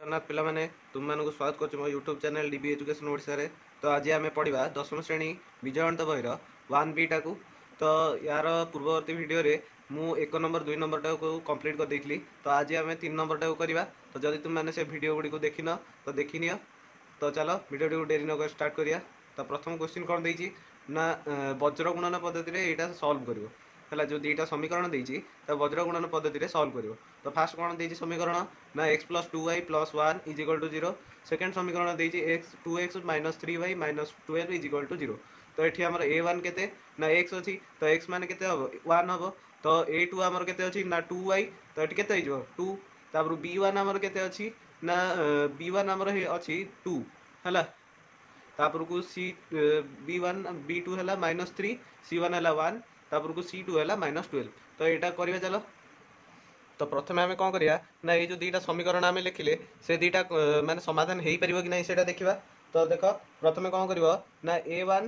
जगन्नाथ पिला माने तुम मानक स्वागत कर मो YouTube channel DB education Odisha रे। तो आज आम पढ़ा दशम श्रेणी विजयगणित बहिर 1B टाकू। तो यार पूर्ववर्ती वीडियो रे मु 1 नंबर 2 नंबर टाक कंप्लीट कर देइखली। तो आज आम 3 नंबर टाक करवा। तो जदि तुम मैंने से वीडियो गुड़ी को देखिन तो देखी नियो। तो चलो वीडियो को डेरी नक स्टार्ट करिया। तो प्रथम क्वेश्चन कौन देइछि ना वज्र गुणन पद्धति रे एटा सॉल्व करिवो है जो दुईटा समीकरण देइछि तो वज्र गुणन पद्धति रे सॉल्व करिवो। तो फास्ट कौन देइछि समीकरण ना x plus 2y plus 1 is equal to 0। Second समीकरण देइछि x 2x minus 3y minus 12 is equal to 0। तो एठी हमर a1 केते ना x अछि तो x माने केते हबो 1 हबो। तो a2 हमर केते अछि ना 2y तो एठी केते हिजो 2। तापर b1 हमर केते अछि ना b1 हमर अछि 2 हला। तापर को सी b1 b2 है -3 c1 है 1 तापर को c2 है -12। तो यहाँ करवा चलो। तो प्रथम आम कौन करिया ना ये जो दुईटा समीकरण आम लिखिले से दुईटा माने समाधान हो पार कि नहीं से देखा। तो देख प्रथम कौन कर ना a1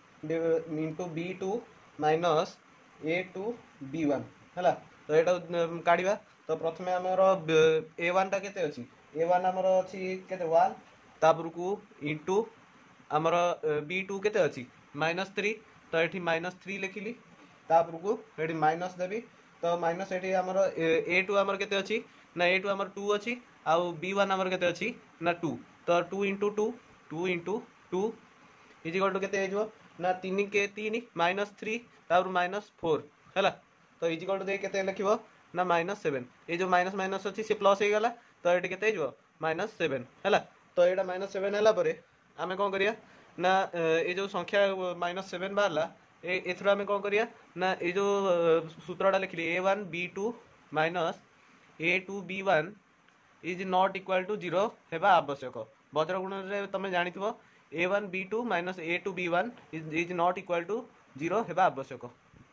into b2 minus a2 b1 है। तो यहाँ काढ़ा। तो प्रथम आमर a1 टा केते अछि a1 आमर अछि केते 1 तापर को इंटू आमर b2 केते अछि -3। तो ये -3 लिखिली तापर को ये माइनस देवी। तो माइनस ये आमर a2 आमर केते अछि ना a2 आमर 2 अछि आउ b1 आमर केते अछि ना 2। तो 2 into 2 2 into 2 is equal to केते हो ना 3 के 3 -3 तापर -4 है। तो इज इक्वल टू दे केते लिखिबो ना -7। ये जो माइनस माइनस अछि से प्लस हो गला। तो ये केते हो -7 है। तो यहाँ -7 है आम कौन करिया ना ये जो संख्या -7 बाहर एथर आम कौन करिया ना ये जो सूत्रटा लिखली a1 b2 minus a2 b1 is not equal to 0 हेबा आवश्यक। वज्र गुण रे तुम जानी a1 b2 minus a2 b1 is not equal to 0 हेबा आवश्यक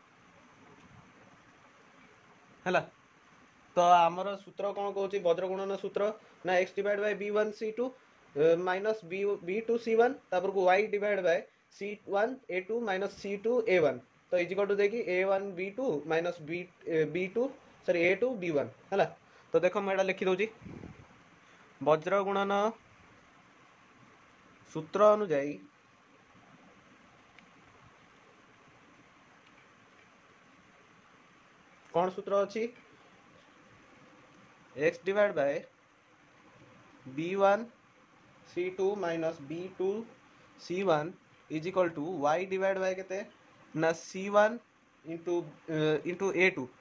है। तो आमर सूत्र कौन कौन वज्र गुणन सूत्र ना x divide by b1 c2 minus b2 c1 तापर को y divide by c1 a2 minus c2 a1। तो इज इक्वल टू देखी a1 b2 minus b2 sorry a2 b1 है। तो देखो मैं लिखि दउची वज्र गुणन सूत्र अनुଯାयी कौन सूत्र अछि x divide by b1 c2 minus b2 c1 is equal to y divide by केते ना c1 इंटू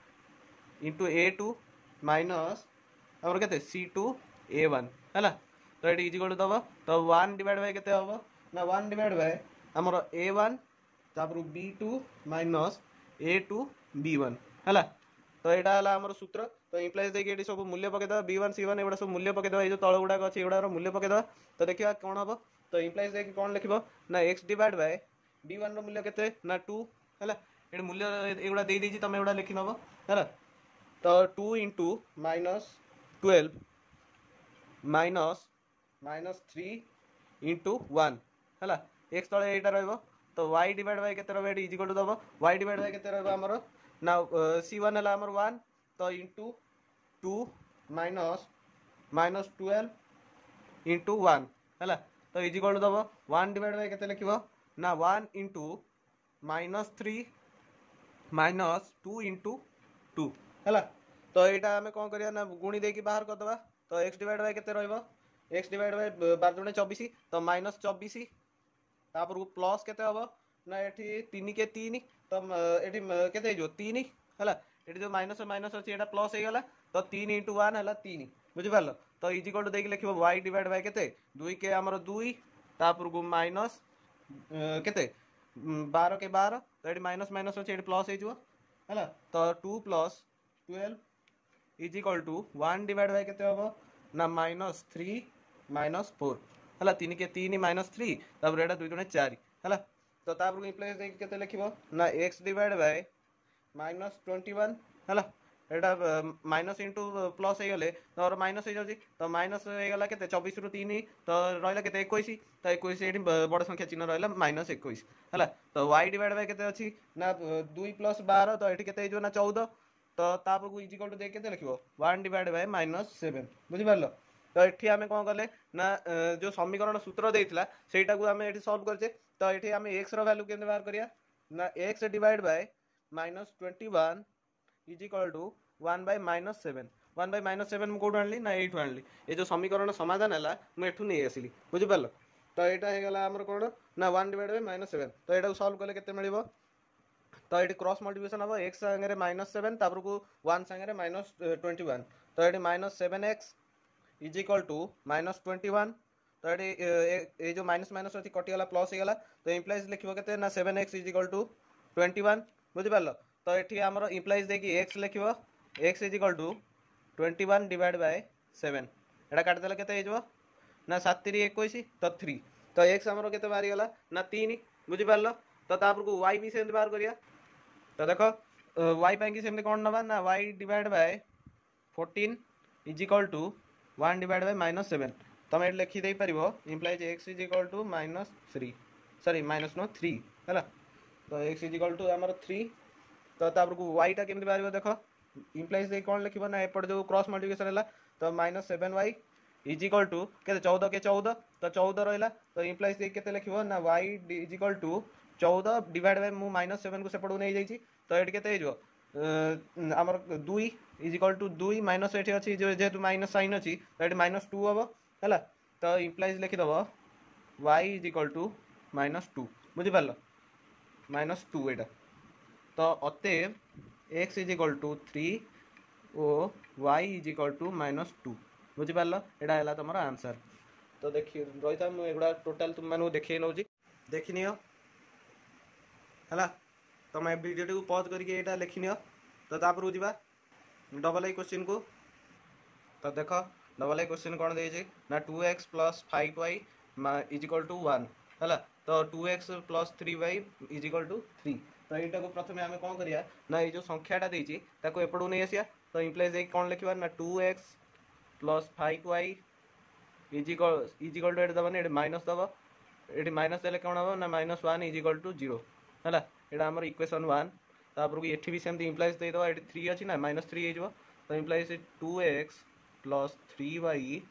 a2 माइनस हमर केते c2 a1 है। तो ये इज इक्वल टू दबो। तो 1 डिवाइड बाय केते हबो ना 1 डिवाइड बाय हमर a1 तापर b2 माइनस a2 b1 है। तो यहाँ है आम सूत्र। तो इम्प्लाइज देखिए सब मूल्य पकईदे b1 c1 एगुड़ा सब मूल्य पकईदे ये जो तल गुड़ाक अच्छी एगुड़ा मूल्य पकईदे। तो देखिए कौन हम। तो इम्प्लाइज देखिए कौन लिख ना x डिवाइड बाय b1 रूल्य के ना 2 है। ये मूल्य एगुड़ा दे दीजिए तुम एगुड़ा लिखि नब है। तो 2 इंटू -12 माइनस -3 इंटू 1 है x तले यहाँ रहा। तो y डिवाइड बाय केते रहबो इज इक्वल टू दबो y डिवाइड बाय केते रहबो हमर ना c1 है हमर 1 तो इंटू 2 माइनस -12 इंटू 1 है। तो इज इक्वल टू दबो 1 डिवाइड बाय केते लिखिबो ना 1 इंटू -3 माइनस 2 इंटू 2 है। तो यहाँ आम कौन करिया ना गुणी देकी बाहर करदे। तो x डिवाइड बाय केते रहबो x डिवाइड बाय 12 दुणे 24 तो -24 तापर प्लस केते हबो ना ये 3 के 3 तो ये केते जो 3 है। ये जो माइनस माइनस अच्छी ये प्लस हो गला। तो 3 इंटू 1 है 3 बुझिपार। तो इज इक्वल टू देख लिख y डिवाइड बाय केते 2 के आमर 2 तापर को माइनस केते 12 के 12 तो ये माइनस माइनस अच्छे ये प्लस हो है। तो 2 plus 12 is equal to 1 divide by केते हबो ना -3 -4 है। 3 के 3 -3 तापर एटा 2 दुणे 4 है। तो तापर इम्प्लाइज देख केते लिखिबो ना x डिवाइड बाय -21 है। एटा माइनस इंटू प्लस हो गले तो माइनस हो जाउची। तो माइनस हो गला केते 24 रु 3 तो रहला केते 21 तो 21 एठी बड़ संख्या चिन्ह रहला -21 है। तो y डिवाइड बाय केते अछि ना 2 + 12 तो एठी केते जो ना 14 तो तापर को इज इक्वल टू देख केते लिखिबो 1 डिवाइड बाय -7 बुझि पारलो। तो ये आम कौन कले ना जो समीकरण सूत्र देता सेटा को आम ये सल्व करचे तो ये आम एक्स रैल्यू के बाहर करिया ना x divide by -21 is equal to 1/-7 1/-7 मुझे कौट आनी ना ये आनी ये जो समीकरण समाधान है मुझे नहीं आसली बुझिपार तो यहाँ होगा आमर कौन ना 1/-7 तो यहाँ सल्व कले के मिल तो ये क्रॉस मल्टिप्लिकेशन हम एक्स सागर -7 तापर को 1 सागर -21 तो ये -7x इज इक्वल टू -21 तो ये जो माइनस माइनस अच्छी कटिगला प्लस होगा तो इम्प्लाइज लिखो के ना 7x इज इक्वल टू 21 बुझिपार तो ये आमर इम्प्लाइज देखिए एक्स लिखो x is equal to 21 divide by 7 यहाँ काटिदेले के ना 7 3 21 तो 3 तो एक्स आमर के बाहरी गला ना 3 बुझिपार तो तापर को वाई भी सेमती बाहर करिया तो देख वाई पाई सेमती कौन नवा ना y divide by 14 is equal to 1 divide by -7 तुम ये लिखिदे पार implies x is equal to -3 sorry minus no 3 है तो एक्स इज इक्वल टू आमर 3 तो तापर को वाईटा केमती बाहर देख इम्प्लाइज कौन लिख ना एपट जो क्रॉस मल्टिप्लिकेशन है तो -7y इज इक्वल टू के 14 के 14 तो 14 रहा तो इम्प्लाइज के लिख ना y is equal to 14 divide by मु -7 को सेपट नहीं जाइए तो ये के आमर 2 इज इक्वल टू 2 माइनस ये अच्छी जेहेतु माइनस साइन अच्छी तो ये -2 हम है तो इम्प्लाइज लिखिदेव वाई इज इक्वल टू -2 बुझिपार -2 यहाँ तो अतएव एक्स इज इक्वल टू 3 और वाई इज इक्वल टू -2 बुझिपार यहाँ है तुम आंसर तो देखिए रही था मुझे टोटाल तुम मैं देखे नौ देखनी है तुम वीडियो टी पज करके लिखिन तो तापर जा डबल आई क्वेश्चन को तो देख डबल आई क्वेश्चन कौन दे ना 2x + 5y is equal to 1 है तो 2x + 3y is equal to 3 तो यहाँ को प्रथम आम कौन करिया ना ये जो संख्याटा देती एपटू नहीं आसिया तो इम्प्लाइज कौन लिखा ना 2x + 5y is equal to ये दबानी ये माइनस दब ये माइनस देले कौन हम ना -1 इज इक्वल टू 0 है यहाँ आम इक्वेशन 1 तापर ये भी सेमती इम्प्लाइज देदेव ये 3 अच्छी ना -3 हो तो implies 2x + 3y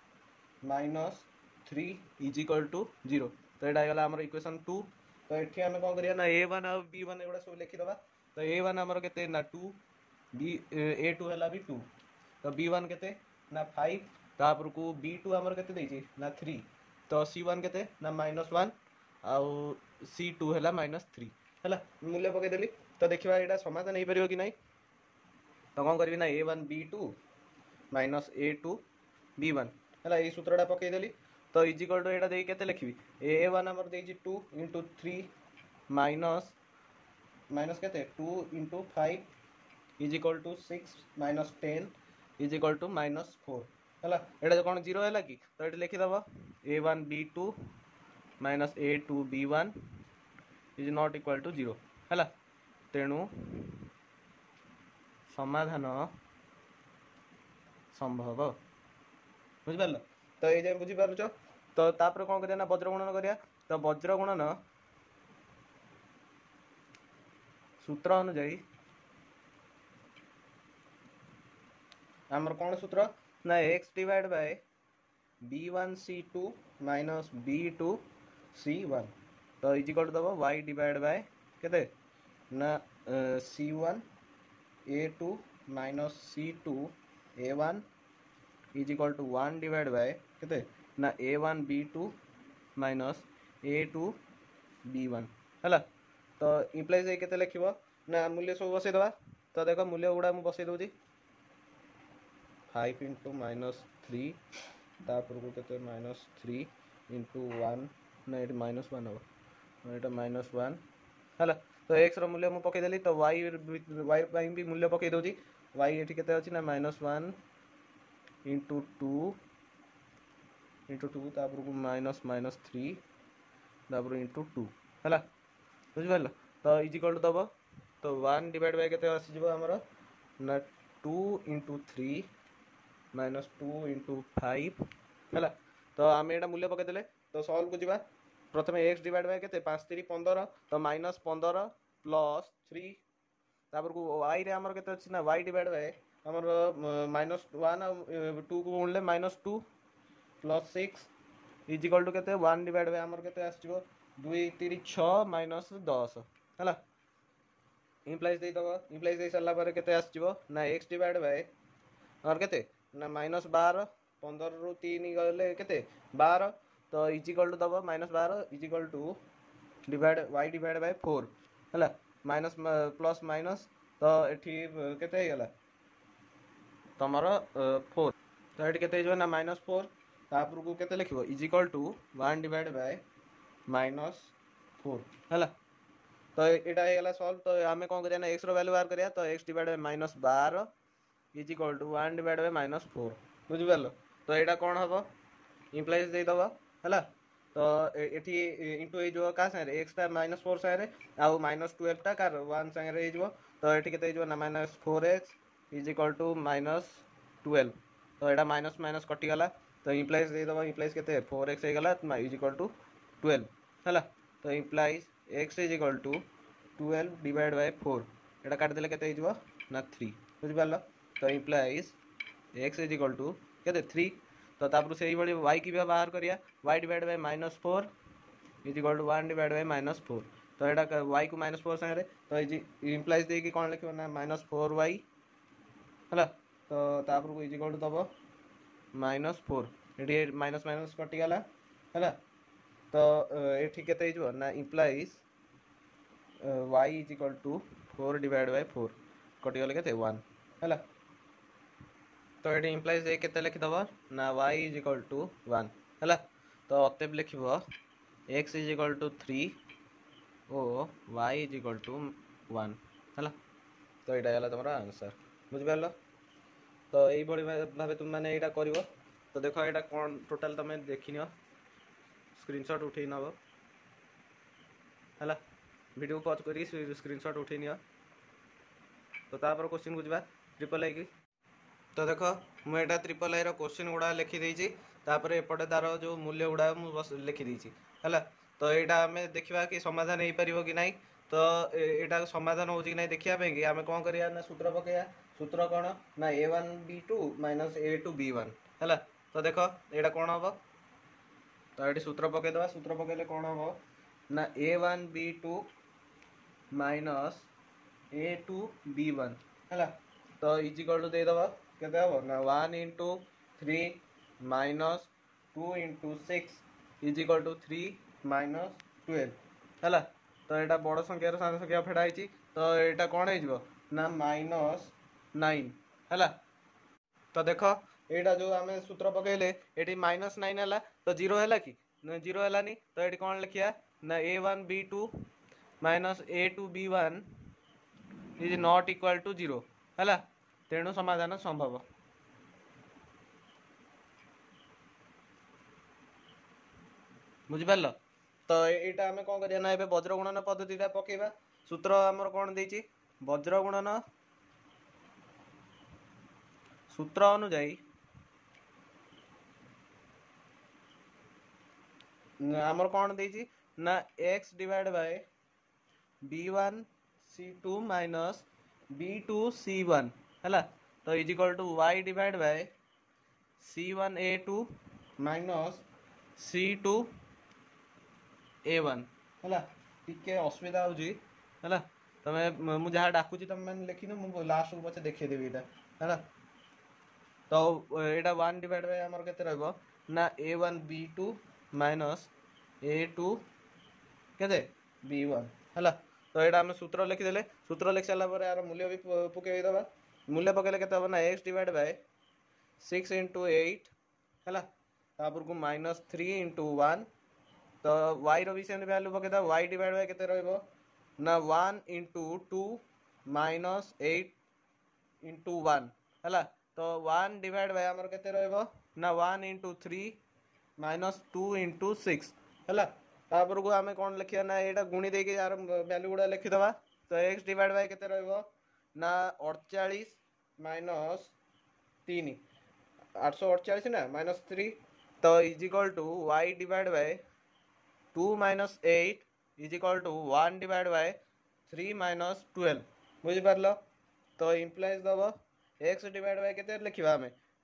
-3 is equal to 0 तो यहाँ होगा आम इक्वेशन 2 तो ये आम कौन करिया ना a1 और b1 एगुड़ा सब लिखिदबा तो a1 आमर के ना 2 a2 है भी 2 तो b1 के ना 5 तापर को b2 आमर के ना 3 तो c1 के ना -1 आउ c2 है -3 है मूल्य पकईदेली तो देखा यहाँ समाधान हो पार कि ना तो कौन करी ना a1 b2 -a2 b1 है ये सूत्रटा पकईदेली तो इज इक्वल टू यहाँ के लिखी a1 आमर दे 2 × 3 माइनस माइनस के 2 × 5 is equal to 6 - 10 is equal to -4 है यहाँ कौन 0 है कि तो ये लिखिदेव a1 b2 -a2 b1 is not equal to 0 है तेणु समाधान संभव बुझिपार तो ये बुझीपार तो तापर कौन करिया ना वज्र गुणन करिया तो वज्र गुणन सूत्र अनुजाई आमर कौन सूत्र ना x divide bye b1c2 - b2c1 तो इज इक्वल टू दब y डिवाइड बाय केते ना c1 a2 - c2 a1 is equal to 1 divide by केते ना a1 b2 - a2 b1 है तो इम्प्लाइज के लिखो ना मूल्य सब बसई दबा तो देख मूल्य गुड़ा मुझे बसई दूसरी 5 × -3 तापर को केते -3 × 1 ना ये -1 हम यहाँ -1 है तो एक्स रूल्य मुझे पकईदेली तो वाई भी मूल्य पकई दूसरी वाई ये के ना -1 × 2 × 2 तापर को -3 तापर × 2 है बुझिपार तो इज इक्वल टू दब तो 1 डिवाइड बाय के आसीज आमर ना 2 × 3 -2 × 5 है तो आम यहाँ मूल्य पकईदे तो सल्व को जी प्रथम एक्स डिवाइड बाय के 5 3 15 तो -15 + 3 तापर को वाई रे आमर के अच्छी ना वाई डिवाइड बाय आमर -1 -2 को गुणले -2 प्लस 6 इज इक्वल टू केते 1 डिवाइड बाय हमर केते आसजिवो 2 3 6 माइनस 10 हला इम्प्लाइज दे दबो इम्प्लाइज दे सरला पर केते आसजिवो ना x डिवाइड बाय और केते ना माइनस 12 15 रु 3 गले केते 12 तो इज इक्वल टू दबो minus 12 is equal to divide y divide by 4 हला माइनस प्लस माइनस तो एठी केते हे गला तमर 4 तो ये केते जो ना माइनस 4 तापर को केते लिखिबो is equal to 1 divide by minus 4 हला तो एटा हे गला सॉल्व तो हमें कोन करिया ना x रो वैल्यू बाहर करिया तो x divide by minus 12 is equal to 1 divide by minus 4 बुझि परलो तो एटा कोन हबो इंप्लाइज दे दबो हला तो एठी इनटू ए जो का सारे x ता माइनस 4 सारे आ माइनस 12 ता कार 1 सारे हे जो तो एठी केते जो ना minus 4x is equal to minus 12 तो एटा माइनस माइनस कटि गला तो इंप्लाइज दे दबो इंप्लाइज केते 4x हे गला इज इक्वल टू 12 हला तो implies x is equal to 12 divide by 4 एटा काट देले केते हिजबो ना 3 बुझि परलो तो implies x is equal to केते 3 तो तापर से बड़ी y की बाहर करिया y divide by minus 4 is equal to 1 divide by minus 4 तो एटा y को माइनस 4 संगे तो इंप्लाइज दे कि कोन लिखियो ना माइनस 4y हला तो तापर को इज इक्वल टू दबो माइनस 4 एटी माइनस माइनस कटि गला हला तो एठी केते हिजबो ना implies y is equal to 4 divide by 4 कटि गले केते 1 हला तो ये इंप्लाइज ए केते लिखि दबो ना y इज इक्वल टू 1 हला तो अतएव लिखिबो x इज इक्वल टू 3 ओ y इज इक्वल टू 1 हला तो एटा हला तमरा आंसर बुझि परलो तो एई बडी भाबे तुम माने एटा करिवो तो देखो एटा कोन टोटल तमे देखिनियो स्क्रीनशॉट उठै नबो हला वीडियो पॉज करी स्क्रीनशॉट उठै नियो तो तापर क्वेश्चन बुझबा ट्रिपल आई की तो देखो मु एटा ट्रिपल आई रो क्वेश्चन गुडा लिखि देइची तापर एपटे तार जो मूल्य गुडा मु बस लिखि देइची हला तो एटा हमें देखिबा कि समाधान हेई परिबो कि नाही तो एटा समाधान होउची कि नाही देखिया पे कि हमें कोन करिया ना सूत्र पकेया सूत्र कोन ना a1 b2 minus a2 b1 हला तो देखो एटा कोन हबो तो एटी सूत्र पके दबा सूत्र पकेले कोन हबो ना a1 b2 minus a2 b1 हला तो इज इक्वल टू दे दबा केते हबो ना 1 into 3 minus 2 into 6 is equal to 3 minus 12 हला तो एटा बड़ संख्या रो सान संख्या फेडा आइची तो एटा कोन हे जिवो ना माइनस 9 हला तो देखो एटा जो हमें सूत्र पकेले एटी माइनस 9 हला तो 0 हला कि ना 0 हला नी तो एटी कोन लिखिया ना a1 b2 minus a2 b1 is not equal to 0 हला तेणु समाधान संभव बुझि परलो तो एटा हमें कोन करिया ना एबे वज्र गुणन पद्धतिटा पकेबा सूत्र हमर कोन देइची वज्र गुणन सूत्र अनुଯାयी हमर कोन देइची ना x divide by b1 c2 minus b2 c1 हला तो is equal to y divide by c1 a2 minus c2 a1 हला टिके असुविधा होजी हला तमे मु जहा डाकुची तमे मन लिखिनो मु लास्ट को पछे देखै देबी एटा हला तो एटा 1 डिवाइड बाय हमर केते रहबो ना a1 b2 माइनस a2 केते b1 हला तो एटा हम सूत्र लिखि देले सूत्र लिख साला पर यार मूल्य भी पके दबा मूल्य पकेले केते हबो ना x डिवाइड बाय 6 into 8 हला तापर को माइनस 3 into 1 तो y रो भी सेम वैल्यू पके दा y डिवाइड बाय केते रहबो ना 1 into 2 माइनस 8 into 1 हला तो 1 डिवाइड बाय हमर केते रहबो ना 1 into 3 माइनस 2 into 6 हला तापर को हमें कोन लिखिया ना एटा गुणी दे के यार वैल्यू गुडा लिखि दबा तो x डिवाइड बाय केते रहबो ना 48 माइनस 3 848 ना माइनस 3 तो is equal to y divide by 2 minus 8 is equal to 1 divide by 3 minus 12 बुझि परलो तो इंप्लाइज दबो x डिवाइड बाय केते लिखिबा हमें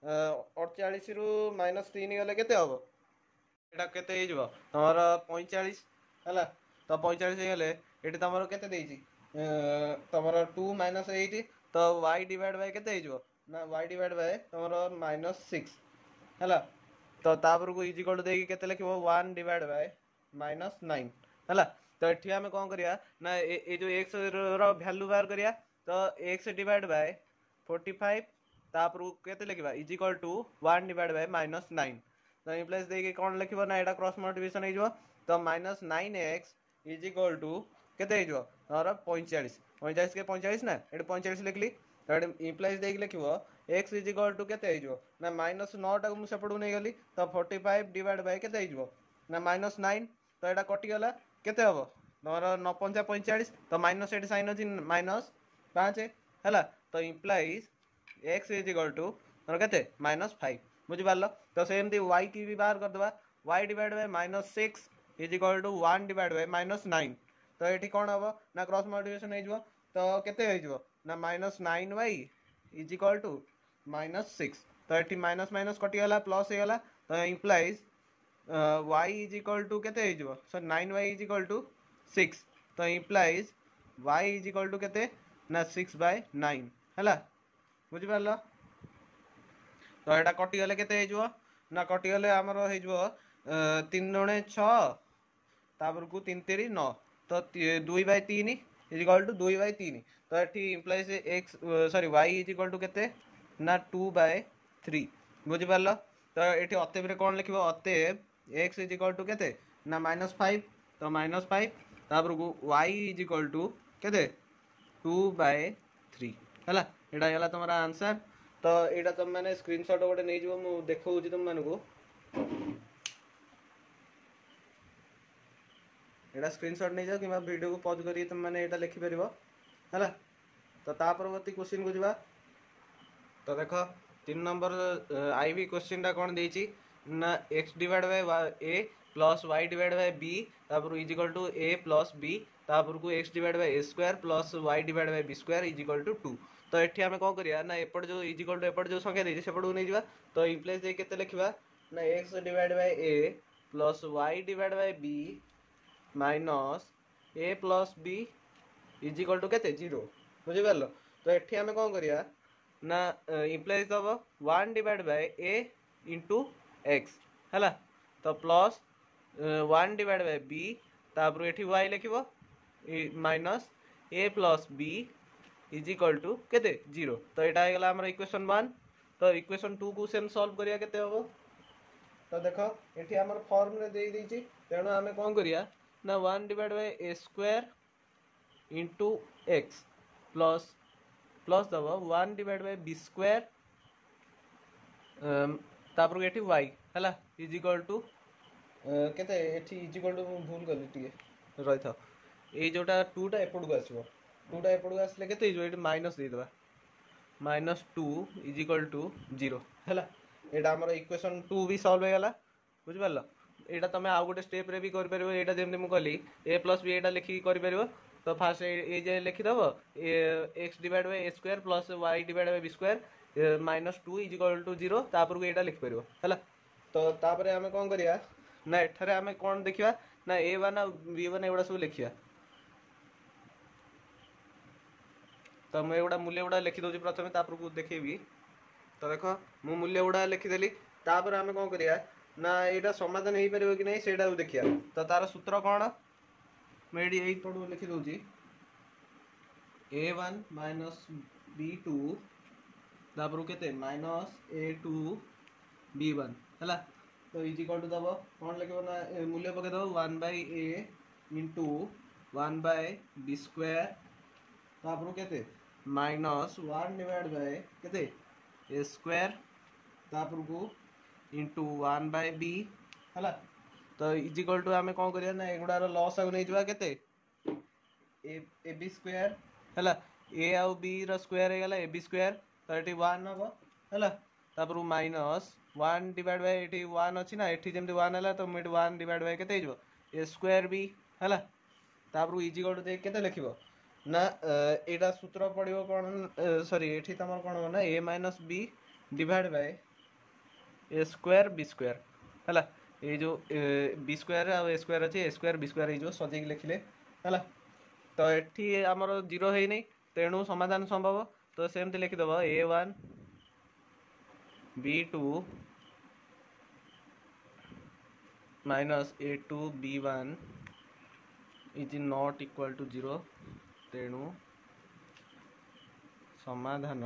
48 रु -3 गले केते हबो एटा केते हे जबो तमर 45 हला तो 45 हे गले एटी तमर केते देइची तमर 2 - 8 तो y डिवाइड बाय केते हे जबो ना y डिवाइड बाय तमर -6 हला तो तापर को इज इक्वल टू देकी केते लिखिबो 1 डिवाइड बाय -9 हला तो एठी हमें कोन करिया ना ए जो x रो वैल्यू बाहर करिया तो x डिवाइड बाय 45 तापर को केते लिखिबा is equal to 1 divide by -9 तो इम्प्लाइज देकी कोन लिखिबो ना एटा क्रॉस मल्टीप्लिकेशन हे जबो तो -9x इज इक्वल टू केते हे जबो और 45 45 के 45 ना एटा 45 लिखली तो इम्प्लाइज देकी लिखिबो x इज इक्वल टू केते हे जबो ना -9 टा मु सेपडू नै गली तो 45 डिवाइड बाय केते हे जबो ना -9 तो एटा कटि गला केते हबो तमर 9 5 45 तो माइनस एटी साइन अछि -5 हला तो implies x is equal to तमर केते -5 बुझि पारलो तो सेमती y की भी बाहर कर देबा y divide by -6 is equal to 1 divide by -9 तो एठी कोन हबो ना क्रॉस मल्टीप्लिकेशन हे जबो तो केते हे जबो ना -9y इज इक्वल टू -6 तो एठी माइनस माइनस कटि गला प्लस हे गला तो implies y is equal to केते हे जबो सो 9y इज इक्वल टू 6 तो implies y is equal to केते ना 6/9 हला बुझि पारलो तो एटा कटि गले केते हे जबो ना कटि गले हमर हे जबो 3 दुणे 6 तापर को 3 3 9 तो 2/3 इज इक्वल टू 2/3 तो एठी implies x sorry y is equal to केते ना 2/3 बुझि पारलो तो एठी अतेब रे कोन लिखिबो अतेब x इज इक्वल टू केते ना -5 तो -5 तापर को y इज इक्वल टू केते 2/3 हला एटा हला तमरा आंसर तो एटा तुम माने स्क्रीनशॉट गोटे नै जिवो मु देखौछि तुम मानको एटा स्क्रीनशॉट नै जाओ किबा वीडियो को पॉज करी तुम माने एटा लिखि परिबो हला तो ता परवर्ती क्वेश्चन को जिबा तो देखो 3 नंबर आईबी क्वेश्चन टा कोन देछि ना x divide by a plus y divide by b तापर is equal to a plus b तापर को x divide by a square plus y divide by b square is equal to 2 तो एठी हमें कोन करिया ना एपट जो इज इक्वल टू एपट जो संख्या देछि सेपट को नै जिबा तो इंप्लाइज दे केते लिखिबा ना x divide by a plus y divide by b minus a plus b is equal to केते 0 बुझि पारलो तो एठी हमें कोन करिया ना इंप्लाइज दबो 1 divide by a into x हला तो प्लस 1 डिवाइड बाय b तापर एठी y लिखिबो minus a plus b is equal to केते 0 तो एटा हे गला हमर इक्वेशन 1 तो इक्वेशन 2 को सेम सॉल्व करिया केते होबो तो देखो एठी हमर फॉर्म रे देई दैछि तेनो हमें कोन करिया ना 1 divide by a square into x plus plus दबो 1 डिवाइड बाय b स्क्वायर तापर एठी y हला इज इक्वल टू केते एठी इज इक्वल टू भूल करली टिके रहि था ए जोटा 2 टा एपड को आसीबो 2 टा एपड को आसले केते जो एठी माइनस दे देबा -2 इज इक्वल टू 0 हला एटा हमर इक्वेशन 2 भी सॉल्व हो गला बुझ पारलो एटा तमे आ गोटे स्टेप रे भी कर परबो एटा जेमते मु कहली a प्लस b एटा लिखि कर परबो तो फास्ट ए जे लिखि दबो x divide by a square plus y divide by b square -2 is equal to 0 तापर को एटा लिखि परबो हला तो तापर हमें कोन करिया ना एठारे हमें कोन देखिबा ना a1 आ b1 एवडा सब लिखिया तो मैं एवडा मूल्य एवडा लिखि दोछि प्रथमे तापर को देखिबी तो देखो मु मूल्य एवडा लिखि देली तापर हमें कोन करिया ना एटा समाधान हेई परबो कि नै सेटा देखिया तो तार सूत्र कोन मैं एई पडू लिखि दोछि a1 b2 तापर केते -a2 b1 हला तो इज इक्वल टू दबो कोन लिखबो ना मूल्य पके दबो 1/a इंटू 1/b स्क्वायर तापर केते -1 डिवाइड बाय केते a स्क्वायर तापर को इंटू 1/b हला तो इज इक्वल टू हमें कोन करिया ना एगुडार लॉस आ नै जबा केते a b स्क्वायर हला a आ b रो स्क्वायर हे गला ab स्क्वायर तो एटी 1 हबो हला तापर माइनस 1 डिवाइड बाय एटी 1 अछि ना एटी जेमते 1 हला तो मिड 1 डिवाइड बाय केते हिजबो a स्क्वायर b हला तापर इज इक्वल टू दे केते लिखिबो ना एटा सूत्र पडिबो कोन सॉरी एठी तमर कोन हो ना a - b divide by A square B square है ये जो बी स्क्वायर आ ए स्क्वायर अच्छे ए स्क्वायर बी स्क्वायर हो सजेक लिखिले है तो ये आमर जीरो है नहीं तेणु समाधान संभव तो सेमती लिखिदेव a1 b2 minus a2 b1 is not equal to 0 तेणु समाधान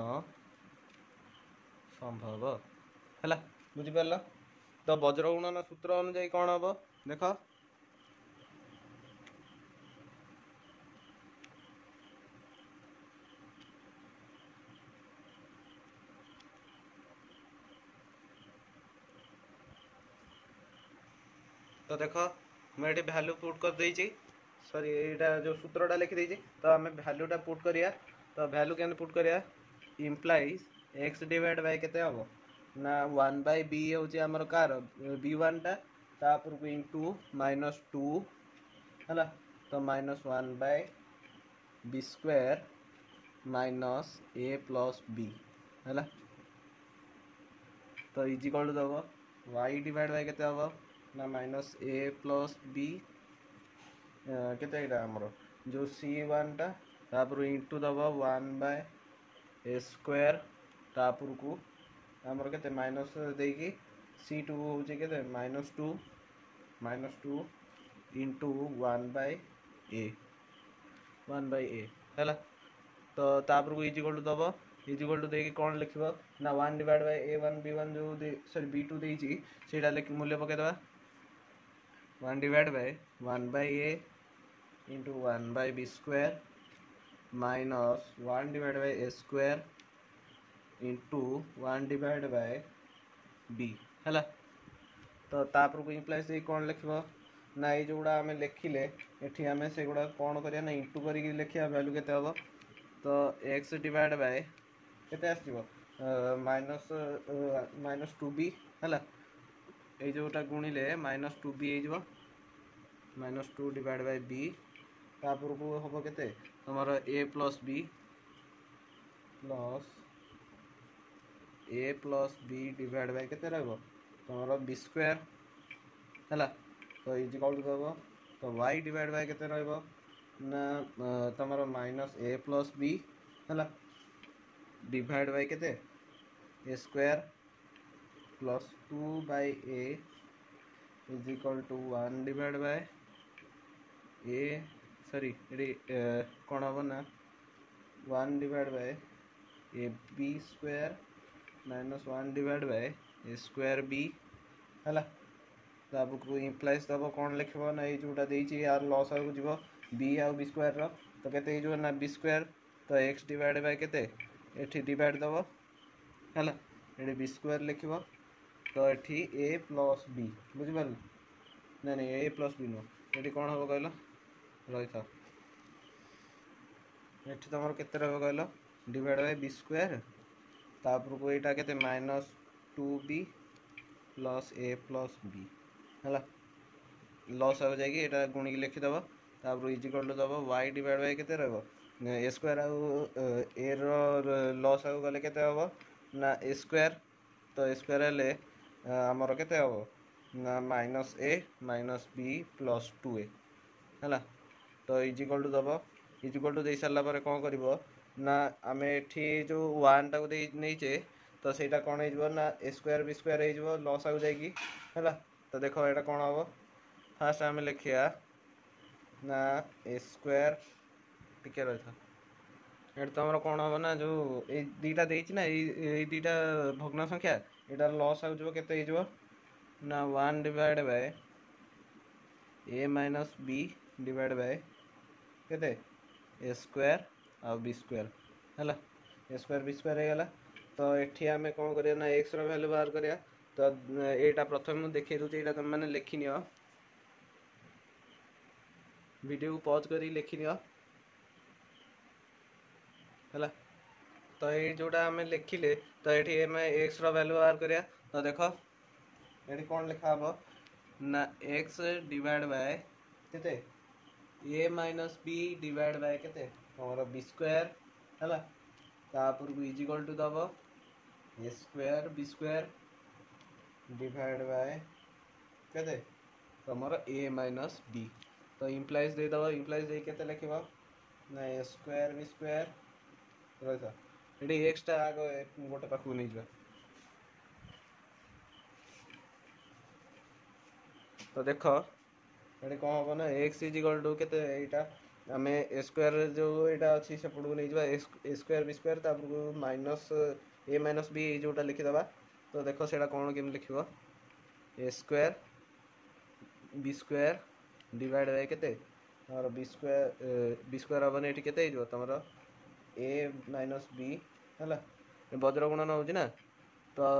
संभव है बुझिपार तो वज्र गुणन सूत्र अनुଯାयी कौन हम देख तो देख मुझे भैल्यू पुट कर देछि सॉरी एटा जो सूत्रटा लिखि देछि तो आम भैल्यूटा पुट करिया तो भैल्यू के पुट करिया इम्प्लाइज एक्स डिवाइड बाय केते हम ना 1 बाय बी होछि हमर कार b1 टा तापर को इनटू -2 हला तो -1 by B square minus A plus B हला तो इज इक्वल टू दबो y डिवाइड बाय केते हम ना माइनस ए प्लस बी केते एटा हमर जो c1 टा तापर इनटू दबो 1 बाय ए स्क्वायर तापर को हमर केते माइनस देकी c2 होचे केते -2 इनटू 1 बाय ए हैला तो तापर को इज इक्वल टू दबो इज इक्वल टू देकी कोन लिखबो ना 1 डिवाइड बाय a1 b1 जो सॉरी b2 देची सेटा मूल्य पके दबा 1 divide by 1 by a into 1 by B square minus 1 divide by A square into 1 divide by B है तो तापर को इम्प्लाइज से कौन लिखब ना ये जोड़ा आम लिखिले एठी आम से गुड़ा कौन करिया ना इंटू करके लिखिया वैल्यू केते हबो तो एक्स डिवाइड बाय केते आसीबो -2b है ये जोटा गुणिले -2b हो -2 डिवाइड बाय बी तापर को हम केते तुमर A plus B divide by केते रहबो तुमर बी स्क्वायर है तो इज इक्वल टू दबो तो y डिवाइड बाय केते रहबो ना तुमर माइनस ए प्लस बी है डिवाइड बाय केते A square plus 2 by A is equal to 1 divide by A sorry ये कौन हम ना 1 divide by A B square -1 divide by A square B है को इम्प्लाइज दब कौन लिखब ना ये जोटा देछि यार लॉस आगु जीव बी आ बी स्क्वायर रो तो केते जो ना बी स्क्वायर तो एक्स डिवाइड बाय केते एठी डिवाइड दब है ये बी स्क्वायर लिखब तो एठी ए प्लस बी बुझिपार ना नहीं ए प्लस बी नो ये कौन हम कहल रही था एठी तुम केते रह कहल डिवाइड बाय बी स्क्वायर तापर को यहाँ के -2b plus A plus B है लॉस आ जाएगी यहाँ गुणी लिखिदेव तापर इज इक्वल टू दब y डिवाइड बाय केते रहबो ए स्क्वायर ए लॉस आ गले केते हबो ना ए स्क्वायर तो ए स्क्वायर हेले हमर केते हबो ना -a-b प्लस 2a है तो इज इक्वल टू दब इज इक्वल टू दे सारा पर कौन कर ना आम एठी जो 1 टाक नहींचे तो सेटा कौन हो ना ए स्क्वायर बी स्क्वायर हो लॉस आ जाएगी है तो देख यहाँ कौन हम फास्ट आम लिखा ना ए स्क्वायर टिके रही था ये तुम कौन हम ना जो ये दीटा ना ये दीटा भग्न संख्या यहाँ लॉस आते ना 1 divide by A minus B divide by केते ए स्क्वायर आ बी स्क्वायर है ए स्क्वायर बी स्क्वायर होगा तो ये आम कौन करिया ना एक्स रो वैल्यू बाहर करिया तो यहाँ प्रथम मुझे देखी दूसरी यहाँ तुम मैंने लिखि नियो वीडियो को पॉज करी लिखि नियो है तो ये जोटा आम लिखिले तो ये आम एक्स रो वैल्यू बाहर करिया तो देख ये कौन लिखा हम ना एक्स डिवाइड बाय केते A minus B divide by केते हमर बी स्क्वायर है तापर को इज इक्वल टू दब A square B square divide by केते तमर ए माइनस बी तो इम्प्लाइज दे दबा इम्प्लाइज दे केते लिखिबा ना ए स्क्वायर बी स्क्वायर रहिता एडी एक्स टा आगो गोटे पाखु नै जा तो देख ये कौन हम ना एक्स इज इक्वल टू केते एटा आम ए स्क्वायर जो यहाँ अच्छी सेपटू नहीं जा ए स्क्वायर बी स्क्वायर तापर माइनस ए माइनस बी जोटा लिखिदे तो देख से कौन केम लिख A square B square divide by केते तमर बी स्क्वायर हम ये केते तुम ए माइनस बी है वज्र गुणन हो ना तो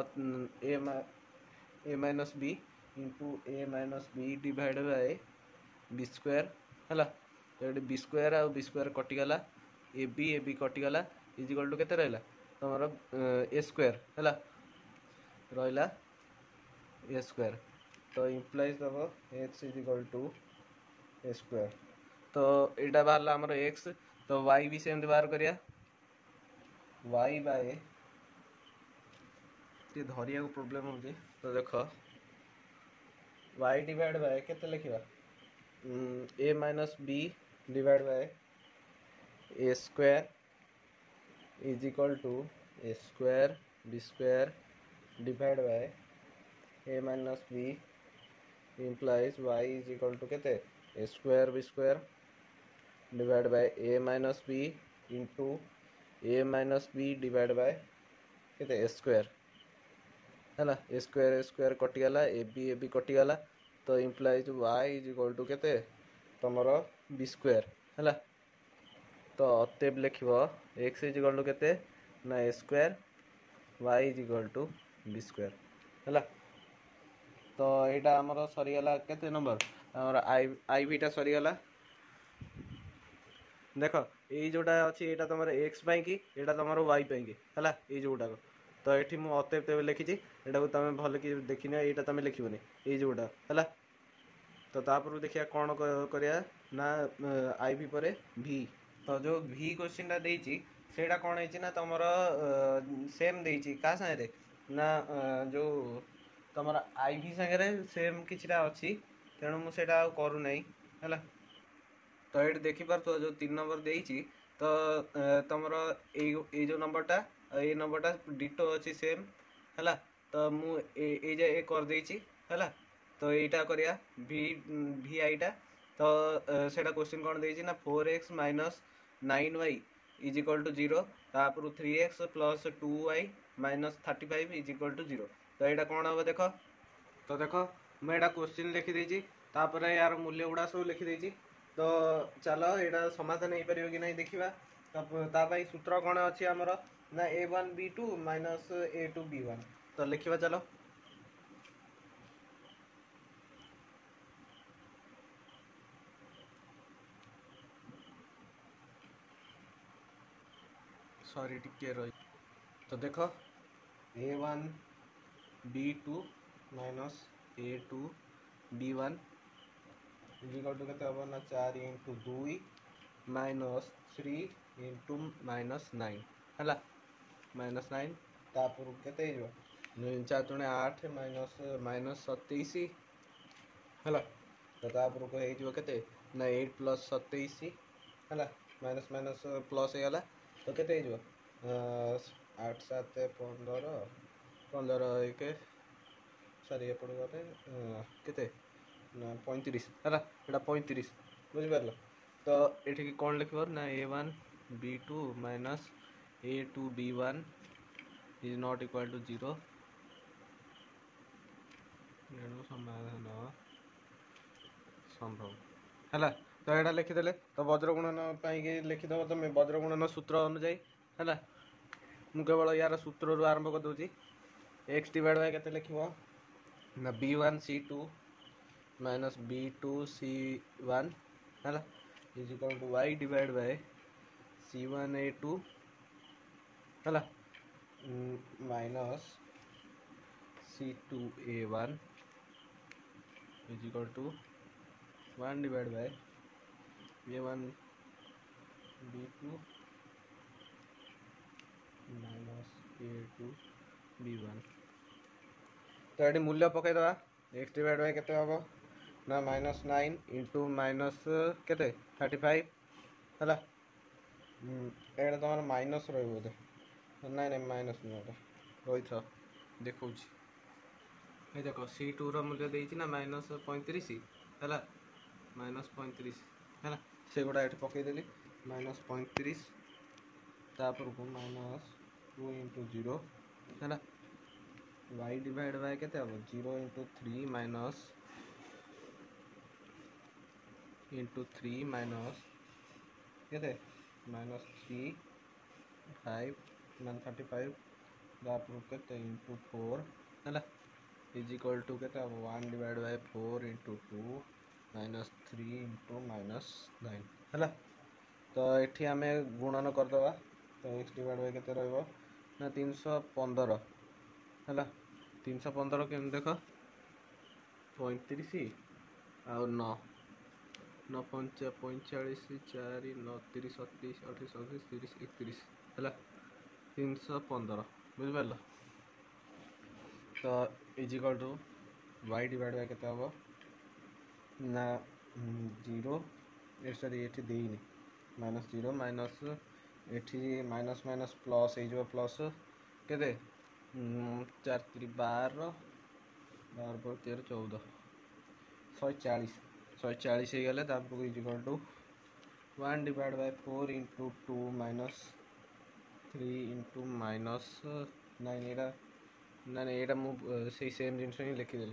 A minus B into A minus B divide by B square है तो बी स्क्वायर आ बी स्क्वायर कटिगला ए बी कटिगला इज इक्वल टू केते रहा तुम ए स्क्वायर है रहा ए स्क्वायर तो इम्प्लाइज दब X is equal to A square तो यहाँ बाहर आमर एक्स तो वाई भी सेम बाहर करिया वाई बाय धरिया को प्रोब्लेम हो तो देख वाई डिवाइड बाय केते लिखा A minus B divide by A square is equal to A square B square divide by A minus B implies Y is equal to केते A square B square divide by A minus B into A minus B divide by केते A square है A square कटिगला A B कटिगला तो implies Y is equal to केते तमर B square है तो अतएव लिख एक्स इज इक्वल टू केते ना A square Y is equal to B square है तो यहाँ आमर सरीगला केते नंबर आमर आई टा सरीगला देख ये जोटा अच्छी यहाँ तुम एक्स कि यहाँ तुम वाई कि है ये जोटा तो ये मुझे अतएव तेज लिखी यहाँ तुम भल कि देखनी यहाँ तुम लिखनी ये जोटा है तो तापर देखिए कौन करिया ना आई भी पर भी तो जो भी क्वेश्चन टा देछि सेटा कौन है ना तुम सेम देछि का सारे ना जो तुम आई भी सागे सेम किछटा अच्छी तेणु मुझे करू ना है तो ये देखिपार जो 3 नंबर देछि तो तुम ये जो नंबरटा ये नंबरटा डिटो अच्छी सेम है तो मुझे कर देछि है तो यहाँ करिया भी आईटा तो सेटा क्वेश्चन कौन देछि ना 4x minus 9y is equal to 0 तापर 3x plus 2y minus 35 is equal to 0 तो यहाँ कौन हम देख तो देख मुझे क्वेश्चन लिखिदी तापर यार मूल्य गुड़ा सब लिखिदी तो चलो यहाँ समाधान हो पार कि नहीं देखा तापाई सूत्र कौन अच्छी आमर ना a1b2 माइनस a2b1 तो लिखा चलो सॉरी टिके रही तो देख a1b2 minus a2b1 is equal to केते हम ना 4 इंटू 2 माइनस 3 इंटू माइनस 9 है माइनस 9 तापर केते 4 दुणे 8 माइनस माइनस 27 है तो तापर को हो केते ना 8 प्लस 27 है माइनस माइनस प्लस हो गला तो केते 8 7 15 15 एक सॉरी एपड़ गले केते ना 35 है यहाँ 35 बुझिपार तो ये कौन लिख ना a1b2 minus a2b1 is not equal to 0 समाधान संभव है तो यहाँ लिखिदे तो वज्रगुणन लिखिदेव तुम वज्रगुणन सूत्र अनुजाई है मु केवल यार सूत्र रू आरंभ कर दूसरी एक्स डिवाइड बाय केते लिखिबो ना b1c2 माइनस b2c1 है is equal to Y divide by c1a2 है minus c2a1 is equal to 1 divide by a1b2 minus a2b1 तो ये मूल्य पकईदे एक्स डिवाइड बाय केते हम ना -9 इंटू माइनस केते 35 है एटा तुम माइनस रोधे ना ना माइनस नुह रही था देखा ये देख C2 रूल्य देना ना -35 है -35 है से गुड़ा ये पकईदेली -35 तापर को -2 इंटू 0 है y डिवाइड बाय केते हम 0 इंटू 3 माइनस इंटू 3 माइनस केते -3 5 मान 35 तापर केते इंटू 4 है इज इक्वल टू केते हम 1 डिवाइड बाय 4 इंटू 2 -3 इंटू -9 है तो ये आम गुणन करदे तो एक्स डिवाइड बाय केते रहिबो ना 315 है 315 के देख 35 आउ 9 9 5 45 4 9 30 37 28 29 30 31 है 315 बुझिपार तो is equal to Y divide by केते हम ना 0 सॉरी ये देनी -0 माइनस ये माइनस माइनस प्लस हो प्लस केते 4 3 12 12 पर 13 14 140 हो गले is equal to 1 divide by 4 into 2 minus 3 into -9 एटा ना ना ये मुझे सेम जिन ही लिखिदेली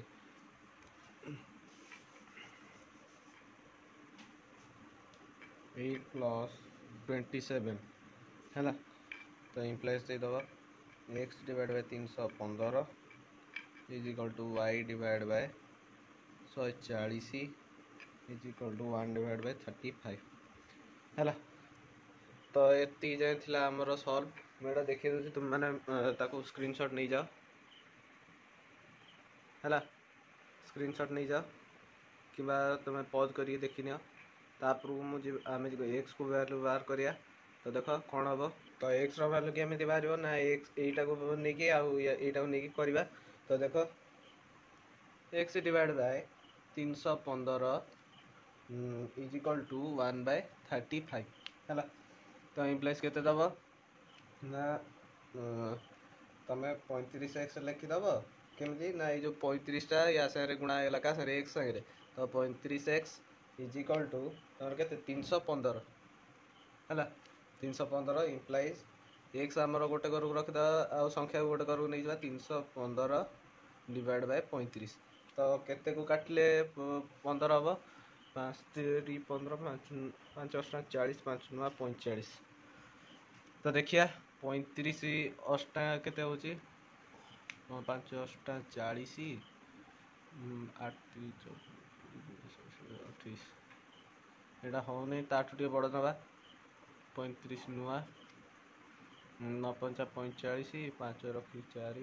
8 प्लस 27 है तो इम्प्लाइज देदेव X divide by 315 is equal to Y divide by 140 is equal to 1 divide by 35 है तो ये जाए थी आमर सल्व मुझे देखी दूसरी तुम मैंने स्क्रीनशॉट नहीं जाओ है स्क्रीनशॉट नहीं जाओ कि तुम पॉज कर देखी नि तापर मुझे आम एक्स को वैल्यू बाहर करिया तो देख कौन हम तो एक्स रैल्यू केमी बाहर ना एक्स यटा को लेकिन आईटा को लेकिन करवा तो देख X divide by 315 is equal to 1 by 35 है तो इम्प्लाइज के दब ना तुम 35x लिखिदब केमी ना ये जो 35टा या सारे गुणा होगा क्या सारे एक्स सागे तो 35x इज इक्वल टू तुम के 315 है 315 इम्प्लाइज एक्स आमर गोटे घर को रखीद आ संख्या गोटे घर को नहीं जा 315 डिवाइड बाय 35 तो केते को काटिले 15 हम 5 3 15 5 8 40 5 9 45 तो देखिया 35 अष्टा केते होची 5 8 40 8 28 एटा होनी ताठू टे बड़ नवा 35 नुआ 9 5 45 5 रखी 4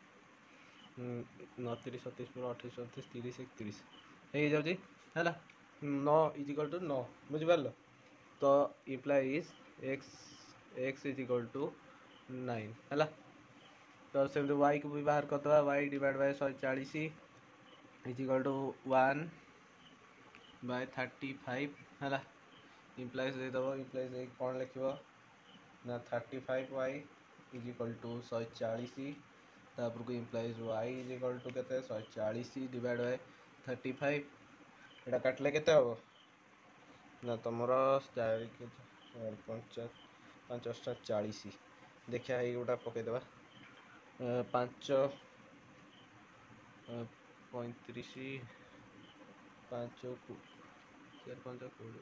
9 30 37 28 29 30 31 हो जाऊँगी है 9 इज इक्वल टू 9 बुझिपार तो implies x is equal to 9 है तो सेमती वाई को भी बाहर करदे Y divide by 140 is equal to 1 by 35 है इम्प्लाइज देदेव इम्प्लाइज कौन लिख ना 35y इज इक्वल टू 140 तापर को implies y is equal to के 140 डिवाइड बाय 35 एटा काटले केते हम ना तुम 5 8 40 देखिया ये गोटा पकईदे 5 35 5 4 5 20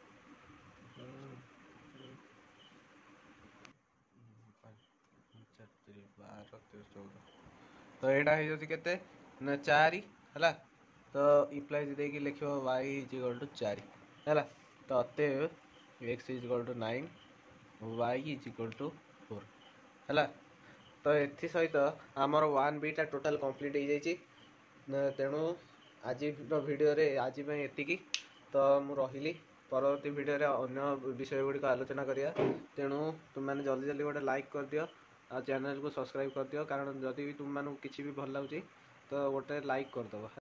तो यहाँ हो के ना 4 है तो इम्प्लाइज देकी लिख वाई इज इक्वल टू 4 है तो अतएव X is equal to 9 Y is equal to 4 है तो ये सहित आमर 1b टोटाल कंप्लीट हो जाए तेणु आज वीडियो रे आज ये तो मु रही परवर्ती वीडियो रे अन्य विषय गुड़िक आलोचना करिया तेणु तुम मैंने जल्दी जल्दी गोटे लाइक कर दियो आ चैनल को सब्सक्राइब कर दियो कारण जदि भी तुम मानू किसी भी भल लगे तो गोटे लाइक करदब।